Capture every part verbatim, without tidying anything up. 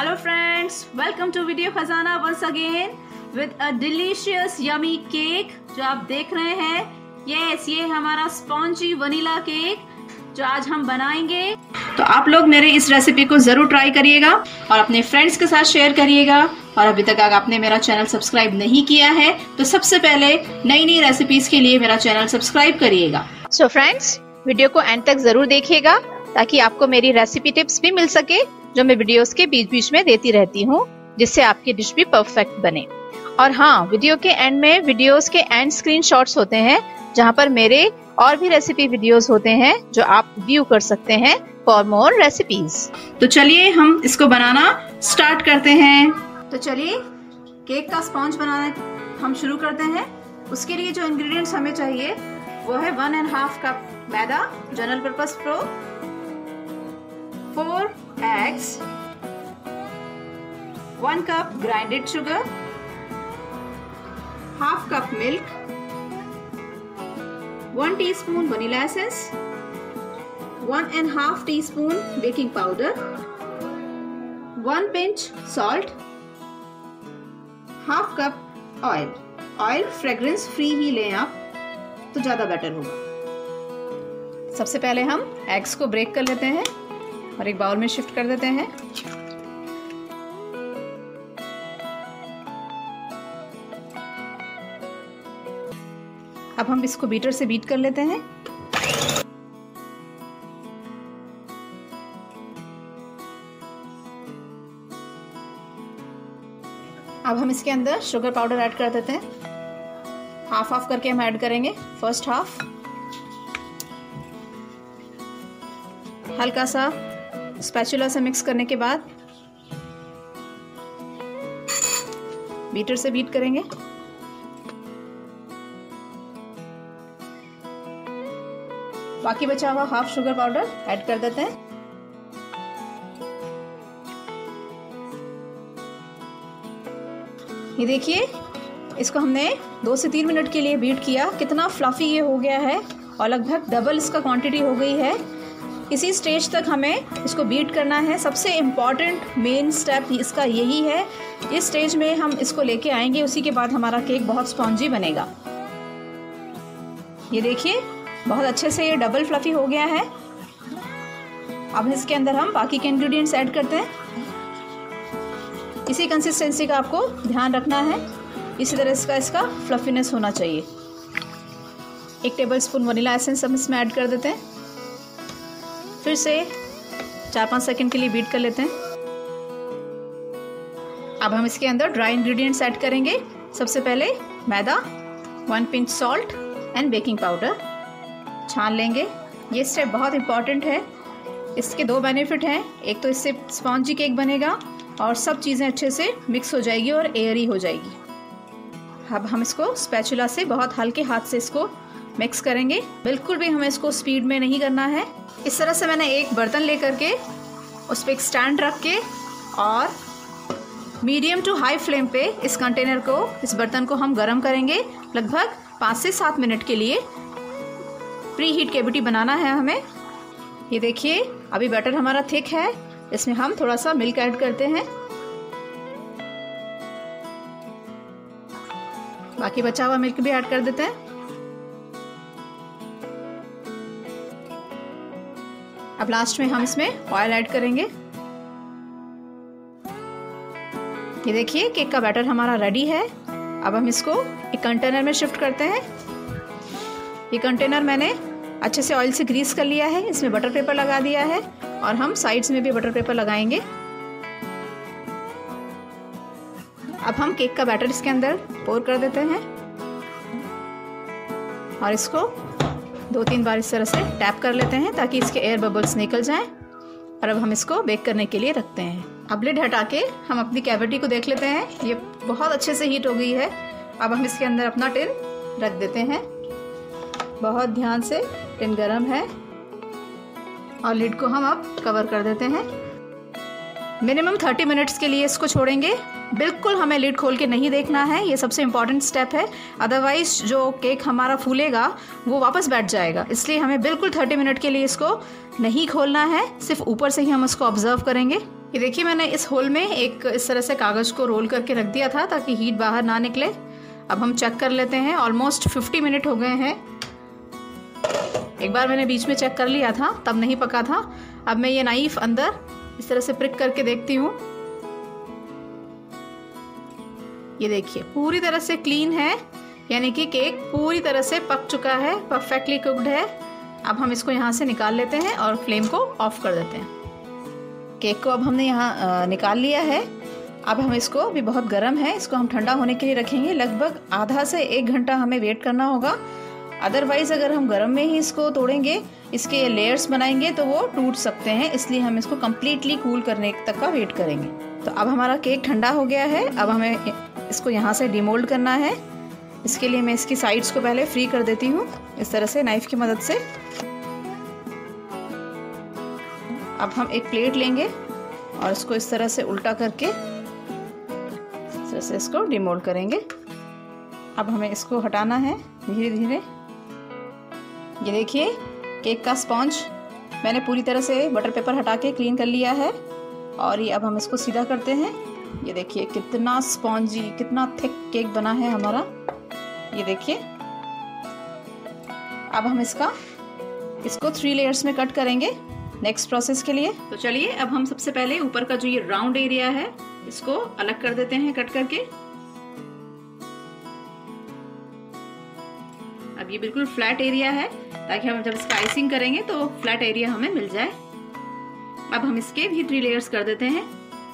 Hello friends, welcome to Video Khazana once again with a delicious yummy cake जो आप देख रहे हैं। yes, ये हमारा स्पॉन्जी वनीला केक जो आज हम बनाएंगे। तो आप लोग मेरे इस रेसिपी को जरूर ट्राई करिएगा और अपने फ्रेंड्स के साथ शेयर करिएगा। और अभी तक अगर आपने मेरा चैनल सब्सक्राइब नहीं किया है तो सबसे पहले नई नई रेसिपीज के लिए मेरा चैनल सब्सक्राइब करिएगा। सो फ्रेंड्स, वीडियो को एंड तक जरूर देखिएगा ताकि आपको मेरी रेसिपी टिप्स भी मिल सके जो मैं वीडियोस के बीच बीच में देती रहती हूँ, जिससे आपकी डिश भी परफेक्ट बने। और हाँ, वीडियो के एंड में वीडियोस के एंड स्क्रीनशॉट्स होते हैं जहाँ पर मेरे और भी रेसिपी वीडियोस होते हैं जो आप व्यू कर सकते हैं फॉर मोर रेसिपीज। तो चलिए हम इसको बनाना स्टार्ट करते हैं। तो चलिए केक का स्पॉन्ज बनाना हम शुरू करते हैं। उसके लिए जो इंग्रेडिएंट्स हमें चाहिए वो है वन एंड हाफ कप मैदा general purpose flour, four eggs, one cup grinded sugar, half cup milk, one teaspoon vanilla essence, one and half teaspoon baking powder, one pinch salt, half cup oil. Oil fragrance free ही लें आप तो ज्यादा better होगा। सबसे पहले हम eggs को ब्रेक कर लेते हैं और एक बाउल में शिफ्ट कर देते हैं। अब हम इसको बीटर से बीट कर लेते हैं। अब हम इसके अंदर शुगर पाउडर ऐड कर देते हैं। हाफ हाफ करके हम ऐड करेंगे। फर्स्ट हाफ हल्का सा स्पैचुला से मिक्स करने के बाद बीटर से बीट करेंगे। बाकी बचा हुआ हाफ शुगर पाउडर ऐड कर देते हैं। ये देखिए, इसको हमने दो से तीन मिनट के लिए बीट किया। कितना फ्लफी ये हो गया है और लगभग डबल इसका क्वांटिटी हो गई है। इसी स्टेज तक हमें इसको बीट करना है। सबसे इम्पॉर्टेंट मेन स्टेप इसका यही है। इस स्टेज में हम इसको लेके आएंगे, उसी के बाद हमारा केक बहुत स्पॉन्जी बनेगा। ये देखिए, बहुत अच्छे से ये डबल फ्लफी हो गया है। अब इसके अंदर हम बाकी के इंग्रेडिएंट्स ऐड करते हैं। इसी कंसिस्टेंसी का आपको ध्यान रखना है। इसी तरह इसका इसका फ्लफीनेस होना चाहिए। एक टेबल स्पून वनीला एसेंस हम इसमें ऐड कर देते हैं। फिर से चार पाँच सेकंड के लिए बीट कर लेते हैं। अब हम इसके अंदर ड्राई इंग्रेडिएंट्स ऐड करेंगे। सबसे पहले मैदा, one pinch salt and baking powder छान लेंगे। ये स्टेप बहुत इंपॉर्टेंट है। इसके दो बेनिफिट हैं। एक तो इससे स्पॉन्जी केक बनेगा और सब चीज़ें अच्छे से मिक्स हो जाएगी और एयरी हो जाएगी। अब हम इसको स्पैचुला से बहुत हल्के हाथ से इसको मिक्स करेंगे। बिल्कुल भी हमें इसको स्पीड में नहीं करना है। इस तरह से मैंने एक बर्तन लेकर के उस पर एक स्टैंड रख के और मीडियम टू हाई फ्लेम पे इस कंटेनर को, इस बर्तन को हम गर्म करेंगे। लगभग पाँच से सात मिनट के लिए प्री हीट कैविटी बनाना है हमें। ये देखिए, अभी बैटर हमारा थिक है। इसमें हम थोड़ा सा मिल्क ऐड करते हैं। बाकी बचा हुआ मिल्क भी ऐड कर देते हैं। अब लास्ट में हम इसमें ऑयल ऐड करेंगे। ये देखिए, केक का बैटर हमारा रेडी है। अब हम इसको एक कंटेनर में शिफ्ट करते हैं। ये कंटेनर मैंने अच्छे से ऑयल से ग्रीस कर लिया है। इसमें बटर पेपर लगा दिया है और हम साइड्स में भी बटर पेपर लगाएंगे। अब हम केक का बैटर इसके अंदर पोर कर देते हैं और इसको दो तीन बार इस तरह से टैप कर लेते हैं ताकि इसके एयर बबल्स निकल जाएं। और अब हम इसको बेक करने के लिए रखते हैं। अब लिड हटा के हम अपनी कैविटी को देख लेते हैं। ये बहुत अच्छे से हीट हो गई है। अब हम इसके अंदर अपना टिन रख देते हैं। बहुत ध्यान से, टिन गर्म है। और लिड को हम अब कवर कर देते हैं। मिनिमम थर्टी मिनट्स के लिए इसको छोड़ेंगे। बिल्कुल हमें लिड खोल के नहीं देखना है। ये सबसे इम्पॉर्टेंट स्टेप है। अदरवाइज जो केक हमारा फूलेगा वो वापस बैठ जाएगा। इसलिए हमें बिल्कुल थर्टी मिनट के लिए इसको नहीं खोलना है। सिर्फ ऊपर से ही हम इसको ऑब्जर्व करेंगे। ये देखिए मैंने इस होल में एक इस तरह से कागज़ को रोल करके रख दिया था ताकि हीट बाहर ना निकले। अब हम चेक कर लेते हैं। ऑलमोस्ट फिफ्टी मिनट हो गए हैं। एक बार मैंने बीच में चेक कर लिया था, तब नहीं पका था। अब मैं ये नाइफ अंदर इस तरह से प्रिक करके देखती हूँ। ये देखिए पूरी तरह से क्लीन है, यानी कि केक पूरी तरह से पक चुका है, परफेक्टली कुक्ड है। अब हम इसको यहाँ से निकाल लेते हैं और फ्लेम को ऑफ कर देते हैं। केक को अब हमने यहाँ निकाल लिया है। अब हम इसको, अभी बहुत गर्म है, इसको हम ठंडा होने के लिए रखेंगे। लगभग आधा से एक घंटा हमें वेट करना होगा। अदरवाइज अगर हम गर्म में ही इसको तोड़ेंगे, इसके ये लेयर्स बनाएंगे तो वो टूट सकते हैं, इसलिए हम इसको कम्प्लीटली कूल करने तक का वेट करेंगे। तो अब हमारा केक ठंडा हो गया है। अब हमें इसको यहाँ से डिमोल्ड करना है। इसके लिए मैं इसकी साइड्स को पहले फ्री कर देती हूँ इस तरह से नाइफ की मदद से। अब हम एक प्लेट लेंगे और इसको इस तरह से उल्टा करके इस तरह से इसको डिमोल्ड करेंगे। अब हमें इसको हटाना है धीरे धीरे। ये देखिए केक का स्पॉन्ज मैंने पूरी तरह से बटर पेपर हटा के क्लीन कर लिया है। और ये अब हम इसको सीधा करते हैं। ये देखिए कितना स्पॉन्जी, कितना थिक केक बना है हमारा। ये देखिए अब हम इसका इसको थ्री लेयर्स में कट करेंगे नेक्स्ट प्रोसेस के लिए। तो चलिए अब हम सबसे पहले ऊपर का जो ये राउंड एरिया है इसको अलग कर देते हैं कट करके। अब ये बिल्कुल फ्लैट एरिया है ताकि हम जब इसका आइसिंग करेंगे तो फ्लैट एरिया हमें मिल जाए। अब हम इसके भी थ्री लेयर्स कर देते हैं।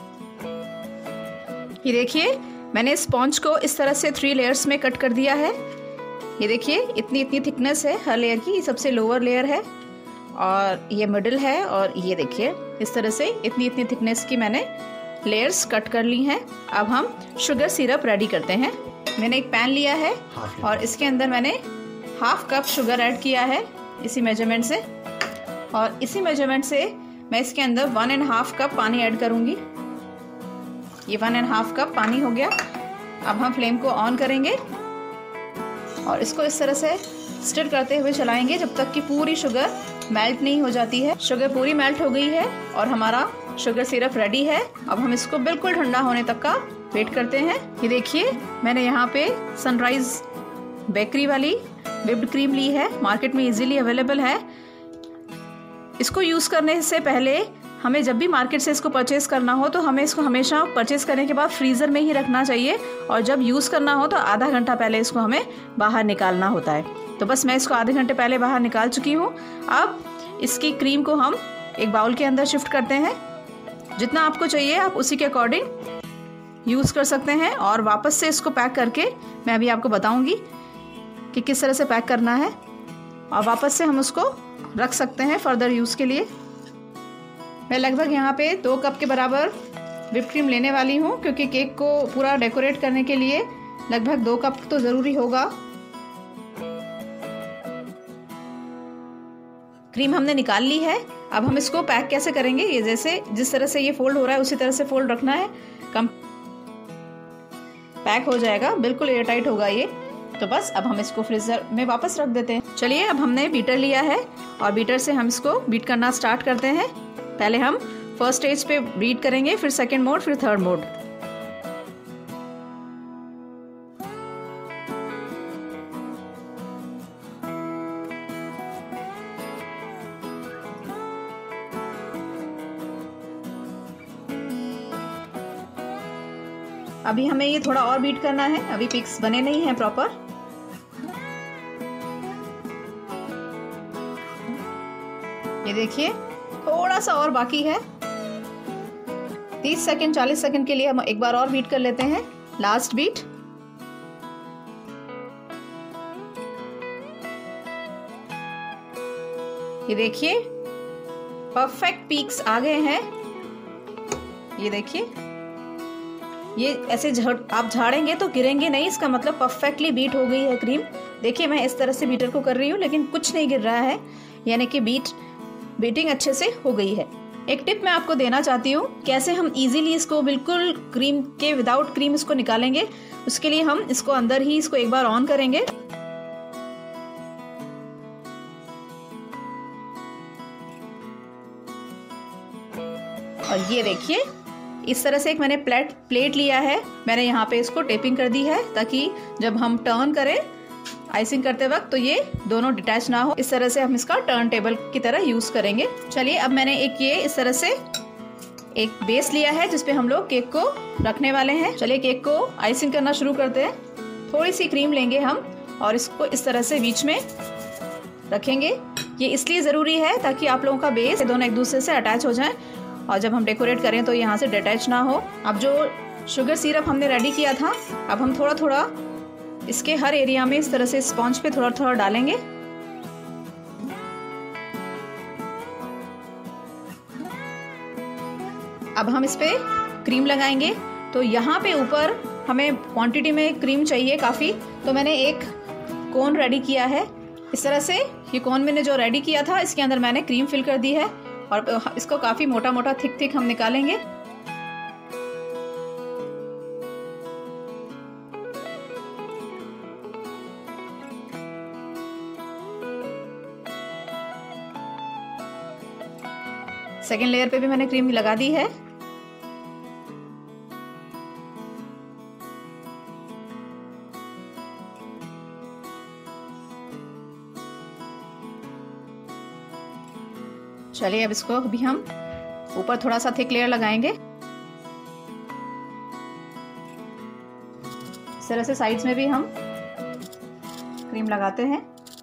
ये देखिए मैंने स्पॉन्ज को इस तरह से थ्री लेयर्स में कट कर दिया है। ये देखिए इतनी इतनी थिकनेस है हर लेयर की। ये सबसे लोअर लेयर है और ये मिडिल है, और ये देखिए इस तरह से इतनी इतनी थिकनेस की मैंने लेयर्स कट कर ली हैं। अब हम शुगर सिरप रेडी करते हैं। मैंने एक पैन लिया है और इसके अंदर मैंने हाफ कप शुगर ऐड किया है इसी मेजरमेंट से, और इसी मेजरमेंट से मैं इसके अंदर वन एंड हाफ कप पानी ऐड करूंगी। ये वन एंड हाफ कप पानी हो गया। अब हम फ्लेम को ऑन करेंगे और इसको इस तरह से स्टिर करते हुए चलाएंगे जब तक कि पूरी शुगर मेल्ट नहीं हो जाती है। शुगर पूरी मेल्ट हो गई है और हमारा शुगर सिरप रेडी है। अब हम इसको बिल्कुल ठंडा होने तक का वेट करते हैं। ये देखिए मैंने यहाँ पे सनराइज बेकरी वाली व्हिप्ड क्रीम ली है, मार्केट में इजीली अवेलेबल है। इसको यूज़ करने से पहले हमें जब भी मार्केट से इसको परचेस करना हो तो हमें इसको हमेशा परचेस करने के बाद फ्रीज़र में ही रखना चाहिए, और जब यूज़ करना हो तो आधा घंटा पहले इसको हमें बाहर निकालना होता है। तो बस मैं इसको आधे घंटे पहले बाहर निकाल चुकी हूँ। अब इसकी क्रीम को हम एक बाउल के अंदर शिफ्ट करते हैं। जितना आपको चाहिए आप उसी के अकॉर्डिंग यूज़ कर सकते हैं, और वापस से इसको पैक करके मैं अभी आपको बताऊँगी कि किस तरह से पैक करना है, और वापस से हम उसको रख सकते हैं फर्दर यूज़ के लिए। मैं लगभग यहाँ पे दो कप के बराबर व्हिप क्रीम लेने वाली हूँ, क्योंकि केक को पूरा डेकोरेट करने के लिए लगभग दो कप तो ज़रूरी होगा। क्रीम हमने निकाल ली है। अब हम इसको पैक कैसे करेंगे, ये जैसे जिस तरह से ये फोल्ड हो रहा है उसी तरह से फोल्ड रखना है। कम पैक हो जाएगा, बिल्कुल एयर टाइट होगा ये। तो बस अब हम इसको फ्रीजर में वापस रख देते हैं। चलिए अब हमने बीटर लिया है और बीटर से हम इसको बीट करना स्टार्ट करते हैं। पहले हम फर्स्ट स्टेज पे बीट करेंगे, फिर सेकंड मोड, फिर थर्ड मोड। अभी हमें ये थोड़ा और बीट करना है, अभी पिक्स बने नहीं हैं प्रॉपर। ये देखिए थोड़ा सा और बाकी है। तीस सेकंड चालीस सेकंड के लिए हम एक बार और बीट कर लेते हैं, लास्ट बीट। ये देखिए परफेक्ट पीक्स आ गए हैं। ये देखिए ये ऐसे झड़ आप झाड़ेंगे तो गिरेंगे नहीं, इसका मतलब परफेक्टली बीट हो गई है क्रीम। देखिए मैं इस तरह से बीटर को कर रही हूँ लेकिन कुछ नहीं गिर रहा है, यानी कि बीट बीटिंग अच्छे से हो गई है। एक टिप मैं आपको देना चाहती हूँ कैसे हम इजीली इसको बिल्कुल क्रीम के विदाउट क्रीम इसको निकालेंगे। उसके लिए हम इसको अंदर ही इसको एक बार ऑन करेंगे। और ये देखिए इस तरह से एक मैंने प्लेट प्लेट लिया है, मैंने यहाँ पे इसको टेपिंग कर दी है ताकि जब हम टर्न करें आइसिंग करते वक्त तो ये दोनों डिटैच ना हो। इस तरह से हम इसका टर्न टेबल की तरह यूज करेंगे। चलिए अब मैंने एक ये इस तरह से एक बेस लिया है जिसपे हम लोग केक को रखने वाले हैं। चलिए केक को आइसिंग करना शुरू करते हैं। थोड़ी सी क्रीम लेंगे हम और इसको इस तरह से बीच में रखेंगे। ये इसलिए ज़रूरी है ताकि आप लोगों का बेस दोनों एक दूसरे से अटैच हो जाएं और जब हम डेकोरेट करें तो यहाँ से डिटैच ना हो। अब जो शुगर सिरप हमने रेडी किया था, अब हम थोड़ा थोड़ा इसके हर एरिया में इस तरह से स्पॉन्ज पे थोड़ा थोड़ा डालेंगे। अब हम इस पे क्रीम लगाएंगे। तो यहाँ पे ऊपर हमें क्वांटिटी में क्रीम चाहिए काफ़ी, तो मैंने एक कोन रेडी किया है इस तरह से। ये कोन मैंने जो रेडी किया था इसके अंदर मैंने क्रीम फिल कर दी है और इसको काफ़ी मोटा मोटा थिक थिक हम निकालेंगे। सेकेंड लेयर पे भी मैंने क्रीम लगा दी है। चलिए अब इसको भी हम ऊपर थोड़ा सा थिक लेयर लगाएंगे। इस तरह से साइड्स में भी हम क्रीम लगाते हैं।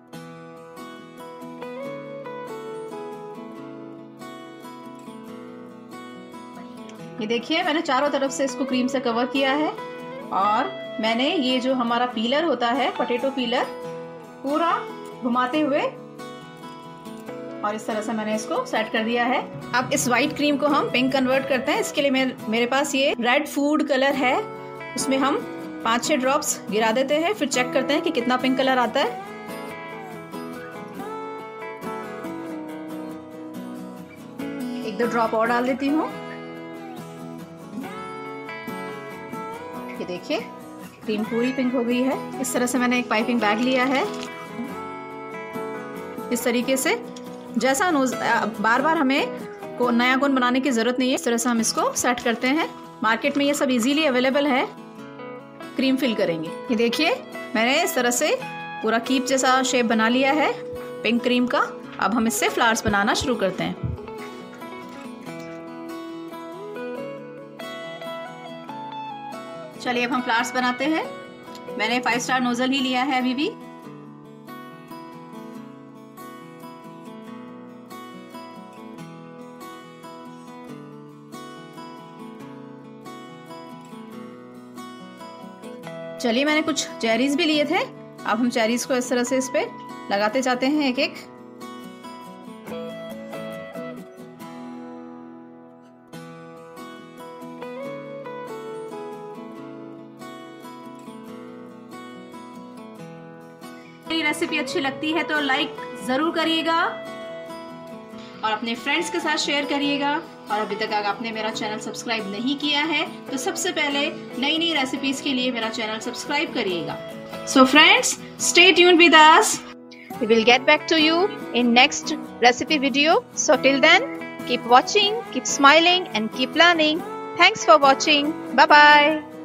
ये देखिए मैंने चारों तरफ से इसको क्रीम से कवर किया है और मैंने ये जो हमारा पीलर होता है, पोटैटो पीलर, पूरा घुमाते हुए और इस तरह से मैंने इसको सेट कर दिया है। अब इस व्हाइट क्रीम को हम पिंक कन्वर्ट करते हैं। इसके लिए मेरे, मेरे पास ये रेड फूड कलर है, उसमें हम पांच छह ड्रॉप्स गिरा देते हैं, फिर चेक करते हैं कि कितना पिंक कलर आता है। एक दो ड्रॉप और डाल देती हूँ। ये देखिए क्रीम पूरी पिंक हो गई है। इस तरह से मैंने एक पाइपिंग बैग लिया है। इस तरीके से जैसा बार बार हमें को नया कोन बनाने की जरूरत नहीं है, इस तरह से हम इसको सेट करते हैं। मार्केट में ये सब इजीली अवेलेबल है। क्रीम फिल करेंगे। ये देखिए मैंने इस तरह से पूरा कीप जैसा शेप बना लिया है पिंक क्रीम का। अब हम इससे फ्लावर्स बनाना शुरू करते हैं। चलिए अब हम फ्लावर्स बनाते हैं। मैंने फाइव स्टार नोजल ही लिया है अभी भी। चलिए मैंने कुछ चेरीज भी लिए थे। अब हम चेरीज को इस तरह से इस पे लगाते जाते हैं एक एक। मेरी रेसिपी अच्छी लगती है तो लाइक जरूर करिएगा और अपने फ्रेंड्स के साथ शेयर करिएगा। और अभी तक अगर आपने मेरा चैनल सब्सक्राइब नहीं किया है तो सबसे पहले नई नई रेसिपीज के लिए मेरा चैनल सब्सक्राइब करिएगा। So friends, stay tuned with us. We will get back to you in next recipe video. So till then, keep watching, keep smiling and keep learning. Thanks for watching. Bye bye.